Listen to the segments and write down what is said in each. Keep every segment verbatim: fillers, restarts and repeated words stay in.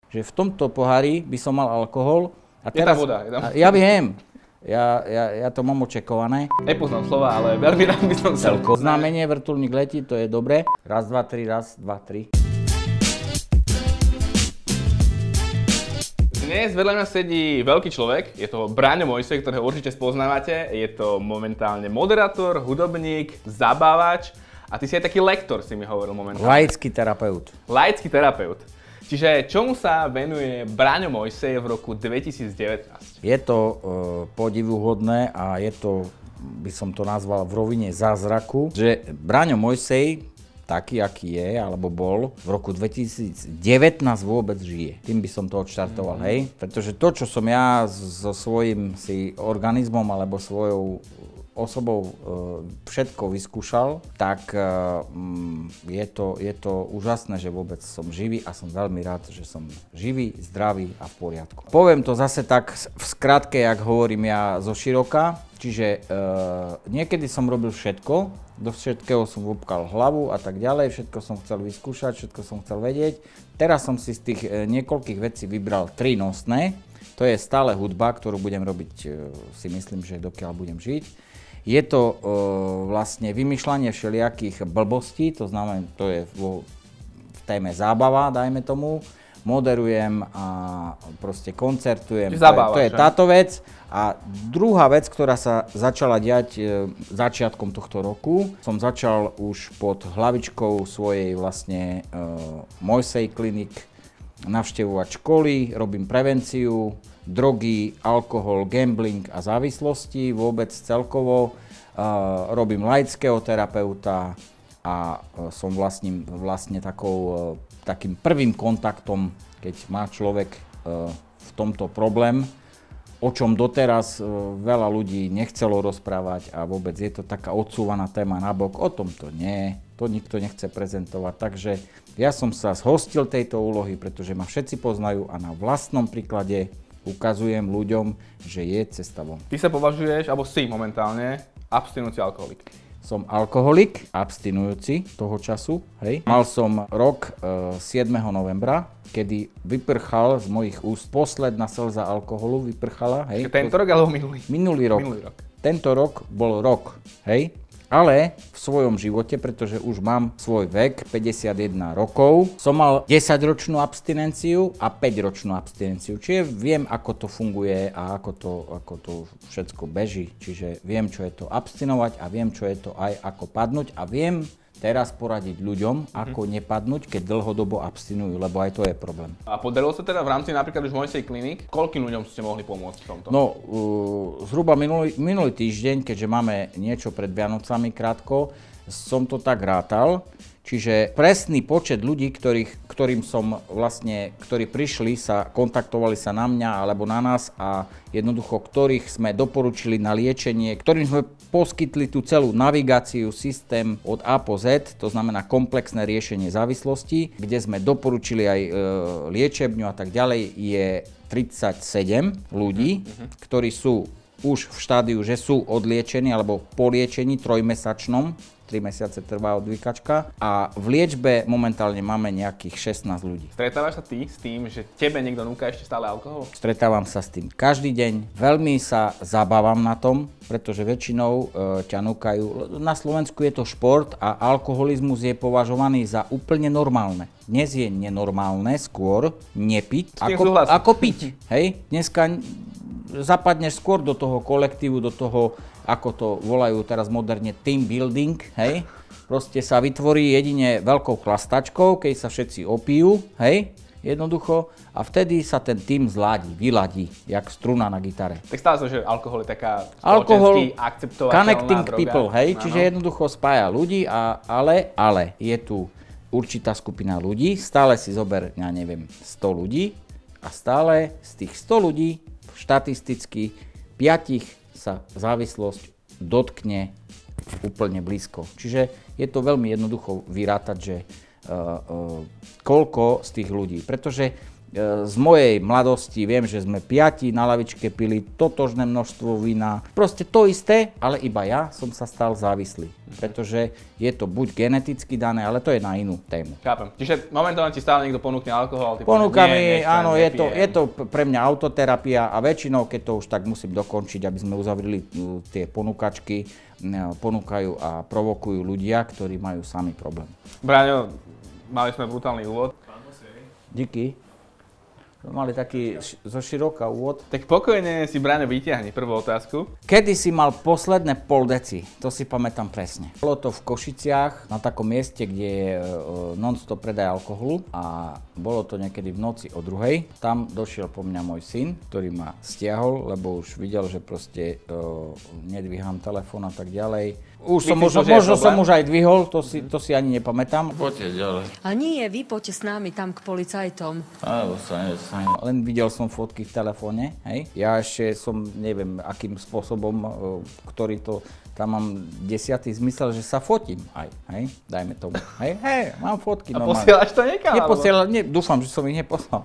že v tomto pohári by som mal alkohol. A teraz, je tam voda. Je tam... Ja viem. Ja, ja, ja to mám očekované. Nepoznám slova, ale veľmi rád by som sa... Znamenie, vrtuľník letí, to je dobre. Raz, dva, tri, raz, dva, tri. Dnes vedľa mňa sedí veľký človek, je to Braňo Mojsej, ktorého určite spoznávate. Je to momentálne moderátor, hudobník, zabávač a ty si aj taký lektor, si mi hovoril momentálne. Laický terapeut. Laický terapeut. Čiže čomu sa venuje Braňo Mojsej v roku dvetisíc devätnásť? Je to e, podivuhodné a je to, by som to nazval v rovine zázraku, že Braňo Mojsej, taký, aký je, alebo bol, v roku dvetisíc devätnásť vôbec žije. Tým by som to odštartoval, mm-hmm. hej? Pretože to, čo som ja so svojím si organizmom alebo svojou osobou e, všetko vyskúšal, tak e, je, to, je to úžasné, že vôbec som živý a som veľmi rád, že som živý, zdravý a v poriadku. Poviem to zase tak v skratke, jak hovorím ja zo široka, čiže e, niekedy som robil všetko, do všetkého som vopkal hlavu a tak ďalej, všetko som chcel vyskúšať, všetko som chcel vedieť. Teraz som si z tých e, niekoľkých vecí vybral tri nosné, to je stále hudba, ktorú budem robiť, e, si myslím, že dokiaľ budem žiť. Je to e, vlastne vymýšľanie všelijakých blbostí, to znamená, to je vo, v téme zábava, dajme tomu. Moderujem a proste koncertujem, to je, to je táto vec. A druhá vec, ktorá sa začala diať e, začiatkom tohto roku, som začal už pod hlavičkou svojej vlastne e, Mojsej Clinic navštevovať školy, robím prevenciu, drogy, alkohol, gambling a závislosti, vôbec celkovo. E, robím laického terapeuta a e, som vlastne, vlastne takou, e, takým prvým kontaktom, keď má človek e, v tomto problém, o čom doteraz e, veľa ľudí nechcelo rozprávať a vôbec je to taká odsúvaná téma nabok. O tom to nie, to nikto nechce prezentovať. Takže ja som sa zhostil tejto úlohy, pretože ma všetci poznajú a na vlastnom príklade ukazujem ľuďom, že je cesta von. Ty sa považuješ, alebo si momentálne, abstinujúci alkoholik? Som alkoholik, abstinujúci toho času, hej. Mal som rok e, siedmeho novembra, kedy vyprchal z mojich úst posledná slza alkoholu, vyprchala, hej. Tento rok alebo minulý? Minulý rok. Minulý rok. Tento rok bol rok, hej. Ale v svojom živote, pretože už mám svoj vek, päťdesiatjeden rokov, som mal desaťročnú abstinenciu a päťročnú abstinenciu. Čiže viem, ako to funguje a ako to, ako to všetko beží. Čiže viem, čo je to abstinovať a viem, čo je to aj ako padnúť a viem teraz poradiť ľuďom, ako mm-hmm. nepadnúť, keď dlhodobo abstinujú, lebo aj to je problém. A podarilo sa teda v rámci napríklad už Mojsej Clinic, koľkým ľuďom ste mohli pomôcť v tomto? No, uh, zhruba minulý, minulý týždeň, keďže máme niečo pred Vianocami krátko, som to tak rátal. Čiže presný počet ľudí, ktorých, ktorým som vlastne, ktorí prišli, sa kontaktovali sa na mňa alebo na nás a jednoducho, ktorých sme doporučili na liečenie, ktorým sme poskytli tú celú navigáciu, systém od A po Z, to znamená komplexné riešenie závislosti, kde sme doporučili aj e, liečebňu a tak ďalej, je tridsaťsedem ľudí, mm-hmm. ktorí sú už v štádiu, že sú odliečení alebo po liečení trojmesačnom, tri mesiace trvá odvykačka a v liečbe momentálne máme nejakých šestnásť ľudí. Stretávaš sa ty s tým, že tebe niekto núka ešte stále alkohol? Stretávam sa s tým každý deň, veľmi sa zabávam na tom, pretože väčšinou e, ťa núkajú. Na Slovensku je to šport a alkoholizmus je považovaný za úplne normálne. Dnes je nenormálne skôr nepiť ako, ako piť. Hej? Dneska zapadneš skôr do toho kolektívu, do toho, ako to volajú teraz moderne, team building, hej. Proste sa vytvorí jedine veľkou chlastačkou, keď sa všetci opijú, hej, jednoducho. A vtedy sa ten tým zladí, vyladí, jak struna na gitare. Tak stále sa, že alkohol je taká spoločensky akceptovateľná connecting droga. People, hej, ano. Čiže jednoducho spája ľudí, a, ale, ale je tu určitá skupina ľudí, stále si zober, ja neviem, sto ľudí a stále z tých sto ľudí štatisticky piatich sa závislosť dotkne úplne blízko. Čiže je to veľmi jednoducho vyrátať, že uh, uh, koľko z tých ľudí. Pretože z mojej mladosti viem, že sme piati na lavičke pili totožné množstvo vína. Proste to isté, ale iba ja som sa stal závislý. Pretože je to buď geneticky dané, ale to je na inú tému. Chápem. Čiže momentálne ti stále niekto ponúkne alkohol? Ponúka mi, áno, je to, je to pre mňa autoterapia a väčšinou, keď to už tak musím dokončiť, aby sme uzavreli tie ponúkačky, ponúkajú a provokujú ľudia, ktorí majú sami problém. Braňo, mali sme brutálny úvod. Díky. Mali taký zo široka úvod. Tak pokojne si, Braňo, vyťahni prvú otázku. Kedy si mal posledné pol deci? To si pamätám presne. Bolo to v Košiciach, na takom mieste, kde je non-stop predaj alkoholu a bolo to niekedy v noci o druhej. Tam došiel po mňa môj syn, ktorý ma stiahol, lebo už videl, že proste uh, nedvíham telefón a tak ďalej. Už som, možno, možno som už aj dvihol, to si, to si ani nepamätám. Poďte ďalej. A nie, vy poďte s nami tam k policajtom. Alebo sa nesam. Len videl som fotky v telefóne, hej. Ja ešte som, neviem, akým spôsobom, ktorý to, tam mám desiatý zmysel, že sa fotím aj, hej, dajme tomu. Hej, hej, mám fotky. A posielaš to niekam? Neposielal, ne, dúfam, že som ich neposlal.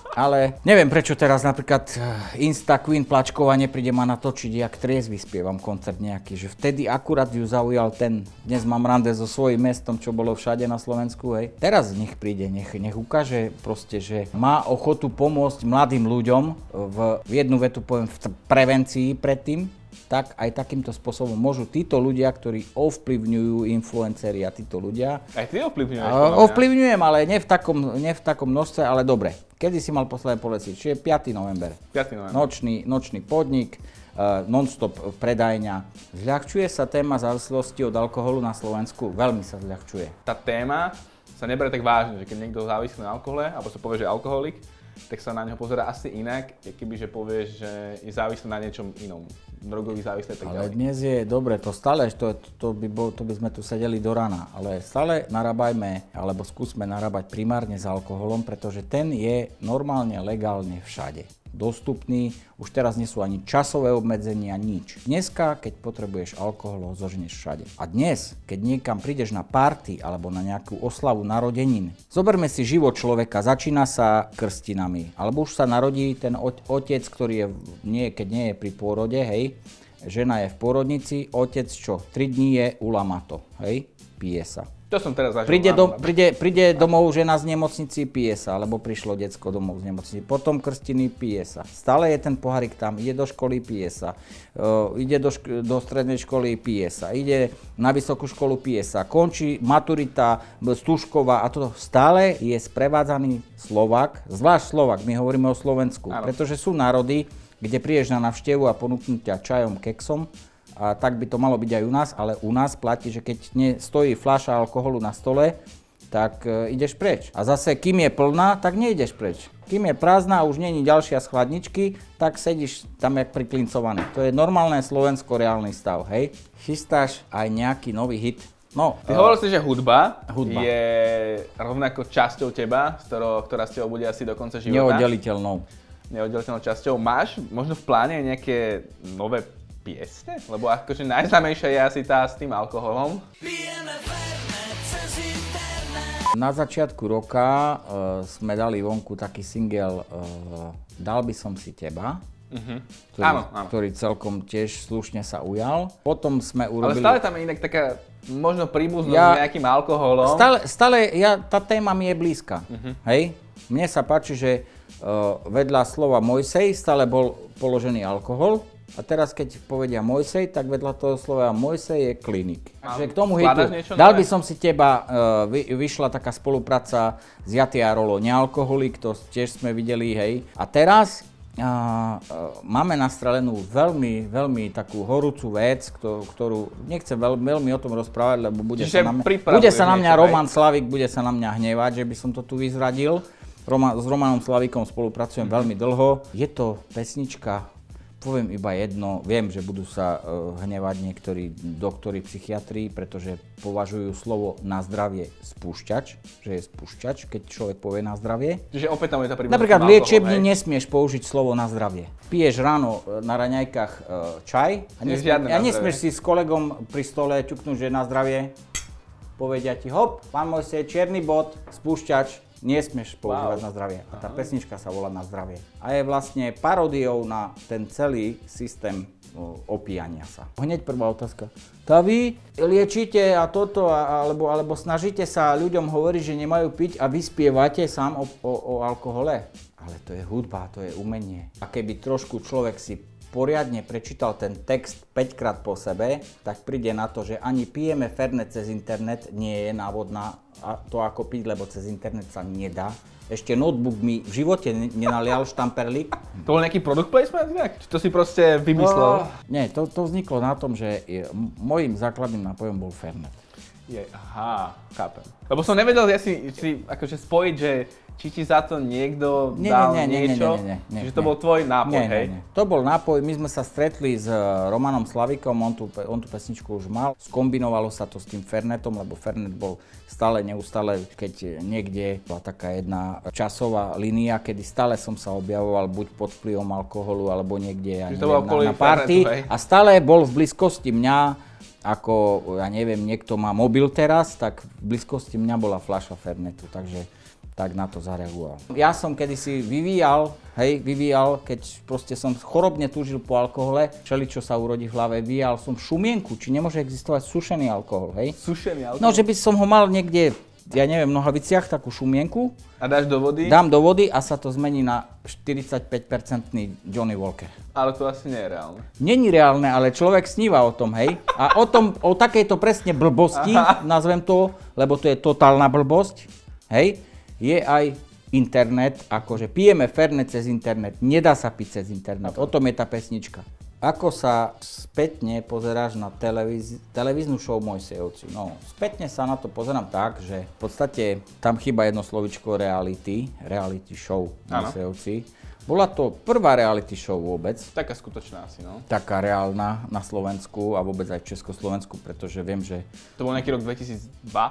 Ale neviem, prečo teraz napríklad Insta Queen Plačková nepríde ma natočiť, jak triezvy spievam koncert nejaký, že vtedy akurát ju zaujal ten, dnes mám rande so svojím mestom, čo bolo všade na Slovensku, hej. Teraz nech príde, nech, nech ukáže proste, že má ochotu pomôcť mladým ľuďom v, v jednu vetu poviem v prevencii predtým, tak aj takýmto spôsobom môžu títo ľudia, ktorí ovplyvňujú influenceri a títo ľudia. Aj ty ovplyvňuješ? Ovplyvňujem, ale nie v takom, nie v takom množstve, ale dobre. Kedy si mal posledné poleci? Čiže piaty november. piaty november. Nočný, nočný podnik, uh, non-stop predajňa. Zľahčuje sa téma závislosti od alkoholu na Slovensku? Veľmi sa zľahčuje. Tá téma sa neberie tak vážne, že keď niekto závislý na alkohole, alebo sa povie, že je alkoholik, tak sa na neho pozerá asi inak, kebyže povieš, že je závislý na niečom inom. Drogový závislý tak ďalej. Ale dnes je dobre, to stále, to, to, by bol, to by sme tu sedeli do rana, ale stále narábajme, alebo skúsme narábať primárne s alkoholom, pretože ten je normálne, legálne všade dostupný, už teraz nie sú ani časové obmedzenia, nič. Dneska, keď potrebuješ alkohol, ho zožneš všade. A dnes, keď niekam prídeš na party alebo na nejakú oslavu narodenín, zoberme si život človeka, začína sa krstinami, alebo už sa narodí ten otec, ktorý je, nie, keď nie je pri pôrode, hej, žena je v pôrodnici, otec čo, tri dní je ulamato, hej, pije sa. To som teraz zažil. Príde, do, príde, príde domov žena z nemocnici, pije sa, alebo prišlo decko domov z nemocnici, potom krstiny, pije sa. Stále je ten pohárik tam, ide do školy, pije sa, uh, ide do, šk- do strednej školy, pije sa, ide na vysokú školu, pije sa, končí maturita, Stužková a toto. Stále je sprevádzaný Slovák, zvlášť Slovák, my hovoríme o Slovensku, ano. Pretože sú národy, kde prídeš na navštevu a ponúknú ťa čajom, keksom, a tak by to malo byť aj u nás, ale u nás platí, že keď stojí fľaša alkoholu na stole, tak e, ideš preč. A zase, kým je plná, tak neideš preč. Kým je prázdna a už není ďalšia z chladničky, tak sedíš tam jak priklincovaný. To je normálne slovensko-reálny stav, hej. Chystáš aj nejaký nový hit? No, ty uh, hovoril si, že hudba, hudba je rovnako časťou teba, ktorá s tebou bude asi do konca života. Neoddeliteľnou. Neoddeliteľnou časťou. Máš možno v pláne nejaké nové piesne? Lebo akože najznámejšia je asi tá s tým alkoholom. Na začiatku roka uh, sme dali vonku taký single uh, Dal by som si teba, uh-huh. ktorý, áno, áno. ktorý celkom tiež slušne sa ujal. Potom sme urobili... Ale stále tam je inak taká možno príbuznosť ja, s nejakým alkoholom. Stále, stále ja, tá téma mi je blízka. Uh-huh. Hej? Mne sa páči, že uh, vedľa slova Mojsej stále bol položený alkohol. A teraz, keď povedia Mojsej, tak vedľa toho slova Mojsej je klinik. Takže k tomu hitu, dal by som si teba, uh, vy, vyšla taká spolupráca s Jaty a Rolo, Nealkoholik, to tiež sme videli, hej. A teraz uh, uh, máme nastrelenú veľmi, veľmi takú horúcu vec, ktorú, ktorú nechcem veľ, veľmi o tom rozprávať, lebo bude sa, na mňa, bude sa na mňa niečo, Roman Slavik, bude sa na mňa hnevať, že by som to tu vyzradil. Roma, s Romanom Slavikom spolupracujem mm-hmm. veľmi dlho. Je to pesnička, poviem iba jedno, viem, že budú sa uh, hnevať niektorí doktori psychiatrii, pretože považujú slovo na zdravie spúšťač, že je spúšťač, keď človek povie na zdravie. Čiže opäť tam je tá príbuznosť. Napríklad v liečebni nesmieš použiť slovo na zdravie. Piješ ráno na raňajkách uh, čaj a nesmieš, a nesmieš si s kolegom pri stole ťuknúť, že na zdravie. Povedia ti, hop, pán Mojsej, čierny bod, spúšťač, Nesmieš používať Wow. na zdravie. A tá pesnička sa volá Na zdravie. A je vlastne paródiou na ten celý systém o, opíjania sa. Hneď prvá otázka. Tá vy liečite a toto, a, alebo, alebo snažíte sa ľuďom hovoriť, že nemajú piť a vy spievate sám o, o, o alkohole? Ale to je hudba, to je umenie. A keby trošku človek si poriadne prečítal ten text päťkrát po sebe, tak príde na to, že ani pijeme Fernet cez internet nie je návod na to, ako piť, lebo cez internet sa nedá. Ešte notebook mi v živote nenalial štamperlík. To bol nejaký product placement inak? Či to si proste vymyslel? Uh, nie, to, to vzniklo na tom, že je, môjim základným nápojom bol Fernet. Je, aha, chápem. Lebo som nevedel, ja si, si akože spojiť, že či ti za to niekto Nie, dal nie, nie, nie, niečo, nie, nie, nie, čiže to nie. bol tvoj nápoj, Nie, hej? nie, nie. To bol nápoj, my sme sa stretli s Romanom Slavikom, on tú, on tú pesničku už mal. Skombinovalo sa to s tým Fernetom, lebo Fernet bol stále, neustále, keď niekde bola taká jedna časová línia, kedy stále som sa objavoval buď pod vplyvom alkoholu, alebo niekde, ja Čiže to neviem, bol na, na party. Fernetu, hej? A stále bol v blízkosti mňa, ako, ja neviem, niekto má mobil teraz, tak v blízkosti mňa bola fľaša Fernetu, takže tak na to zareagoval. Ja som kedysi vyvíjal, hej, vyvíjal, keď proste som chorobne túžil po alkohole, čeli čo sa urodí v hlave, vyvíjal som šumienku, či nemôže existovať sušený alkohol, hej? Sušený alkohol? No, že by som ho mal niekde, ja neviem, v nohaviciach, takú šumienku. A dáš do vody? Dám do vody a sa to zmení na štyridsaťpäť percentný Johnny Walker. Ale to asi nie je reálne. Není reálne, ale človek sníva o tom, hej? A o tom, o takejto presne blbosti, Aha. nazvem to, lebo to je totálna blbosť, hej? Je aj internet, akože pijeme Fernet cez internet, nedá sa piť cez internet, o tom je tá pesnička. Ako sa spätne pozeráš na televíz- televíznu show Mojsejovci? No, spätne sa na to pozerám tak, že v podstate tam chýba jedno slovičko reality, reality show Mojsejovci. Bola to prvá reality show vôbec. Taká skutočná asi, no. Taká reálna na Slovensku a vôbec aj v Československu, pretože viem, že To bol nejaký rok dvetisícdva?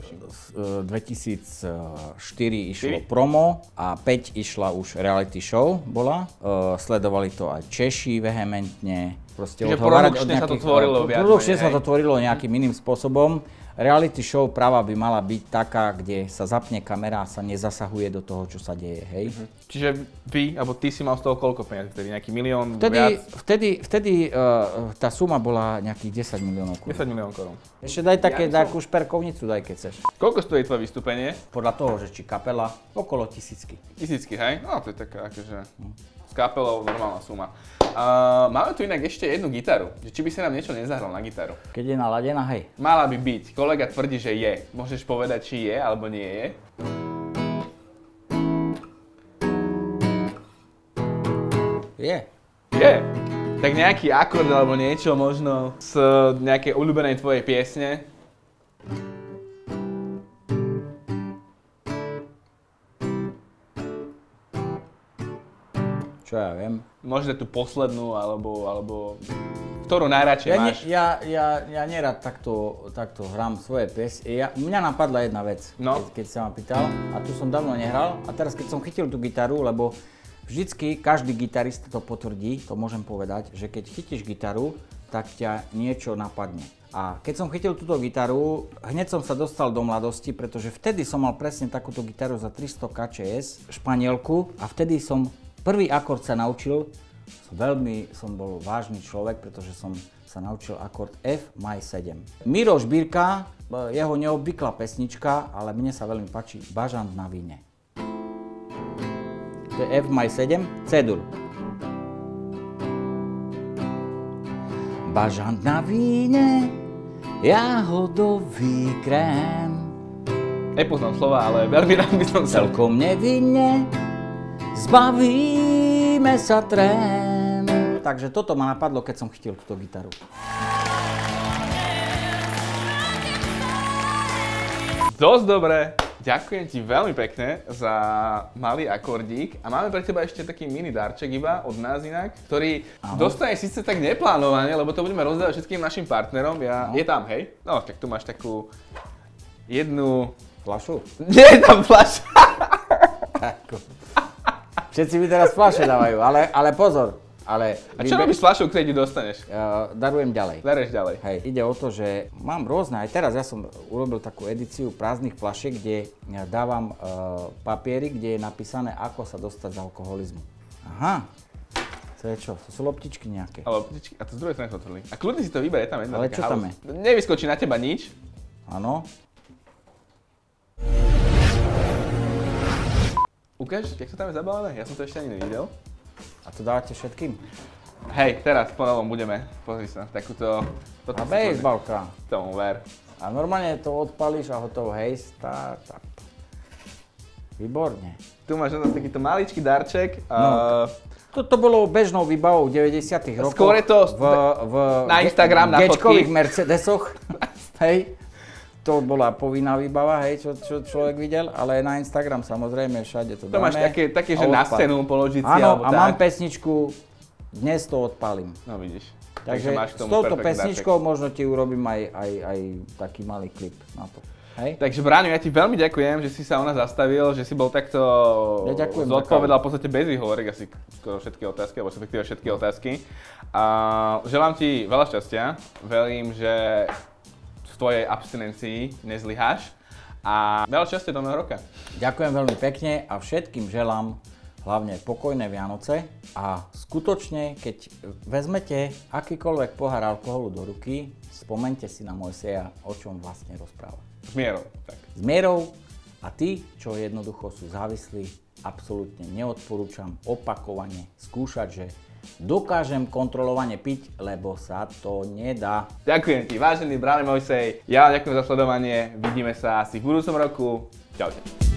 dvetisícštyri išlo promo a päť išla už reality show, bola. Uh, sledovali to aj Češi vehementne. Proste Čiže odhovárať produkčne sa to tvorilo viac Produkčne menej, sa hej? to tvorilo nejakým iným spôsobom. Reality show práva by mala byť taká, kde sa zapne kamera a sa nezasahuje do toho, čo sa deje, hej? Mhm. Čiže vy, alebo ty si mal z toho koľko peniazí vtedy? Nejaký milión, Vtedy, viac? vtedy, vtedy uh, tá suma bola nejakých desať miliónov korún. desať milión korún. Ešte daj také, Ja takú šperkovnicu, daj keď chceš. Koľko stojí tvoje vystúpenie? Podľa toho, že či kapela, okolo tisícky. Tisícky, hej? No to je taká akože s kapelou normálna suma. Uh, máme tu inak ešte jednu gitaru. Či by si nám niečo nezahral na gitaru? Keď je naladená, hej. Mala by byť. Kolega tvrdí, že je. Môžeš povedať, či je alebo nie je? Je. Je. Tak nejaký akord alebo niečo možno z nejakej obľúbenej tvojej piesne. Čo ja viem. Možno tú poslednú alebo, alebo ktorú najradšej Ja, ne, máš. ja, ja, ja nerad takto, takto hrám svoje piesne. Ja, mňa napadla jedna vec, No. keď, keď sa ma pýtal. A tu som dávno nehral. A teraz keď som chytil tú gitaru, lebo vždycky každý gitarista to potvrdí, to môžem povedať, že keď chytíš gitaru, tak ťa niečo napadne. A keď som chytil túto gitaru, hneď som sa dostal do mladosti, pretože vtedy som mal presne takúto gitaru za tristo ká čé es, Španielku, a vtedy som prvý akord sa naučil. Veľmi som bol vážny človek, pretože som sa naučil akord F maj sedem. Miro Žbírka, jeho neobvyklá pesnička, ale mne sa veľmi páči, Bažant na víne. To je F maj sedem, C-dur. Bažant na víne, jahodový krém. Nepoznám slova, ale veľmi rád by som sa... Celkom nevinne zbavíme sa trém. Takže toto ma napadlo, keď som chytil túto gitaru. Dosť dobre. Ďakujem ti veľmi pekne za malý akordík a máme pre teba ešte taký mini darček iba od nás inak, ktorý Aho. dostane síce tak neplánovane, lebo to budeme rozdávať všetkým našim partnerom. Ja, je tam, hej? No, tak tu máš takú jednu... Fľašu? Nie je tam fľaša! Všetci mi teraz fľaše dávajú, ale, ale pozor. Ale... A čo robíš s fľašou, keď ju dostaneš? Uh, darujem ďalej. Daruješ ďalej. Hej, ide o to, že mám rôzne, aj teraz ja som urobil takú edíciu prázdnych fľašiek, kde dávam uh, papiery, kde je napísané, ako sa dostať z alkoholizmu. Aha. To je čo? To sú loptičky nejaké. A loptičky? A to z druhej strany sa otvorili. A kľudne si to vyber, je tam jedna. Ale čo tam je? Nevyskočí na teba nič. Áno. Ukáž, jak to tam je zabalené? Ja som to ešte ani nevidel. A to dávate všetkým? Hej, teraz po novom budeme, pozri sa, takúto... A bejsbalka. Tomu ver. A normálne to odpalíš a hotovo, hej, startup. Výborne. Tu máš na takýto maličký darček. No, uh, toto bolo bežnou výbavou v deväťdesiatych rokoch. Skôr je to v, v na Instagram, na fotky. gečkových Mercedesoch, hej. To bola povinná výbava, hej, čo, čo človek videl, ale na Instagram samozrejme všade to dáme. To máš také, také že na scénu položiť si, áno, alebo a tak. mám pesničku, dnes to odpalím. No vidíš. Takže, Takže s touto pesničkou darček. Možno ti urobím aj, aj, aj taký malý klip na to. Hej? Takže Braňo, ja ti veľmi ďakujem, že si sa u nás zastavil, že si bol takto ja zodpovedal v podstate bez výhovorek asi skoro všetky otázky, alebo respektíve všetky otázky. A želám ti veľa šťastia, verím, že v tvojej abstinencii nezlyháš a veľa šťastia do nového roka. Ďakujem veľmi pekne a všetkým želám hlavne pokojné Vianoce a skutočne, keď vezmete akýkoľvek pohár alkoholu do ruky, spomeňte si na Mojseja, o čom vlastne rozpráva. S mierou, tak. S mierou a tí, čo jednoducho sú závislí, absolútne neodporúčam opakovane skúšať, že dokážem kontrolovane piť, lebo sa to nedá. Ďakujem ti, vážený Braňo Mojsej, ja ďakujem za sledovanie, vidíme sa asi v budúcom roku. Čaute.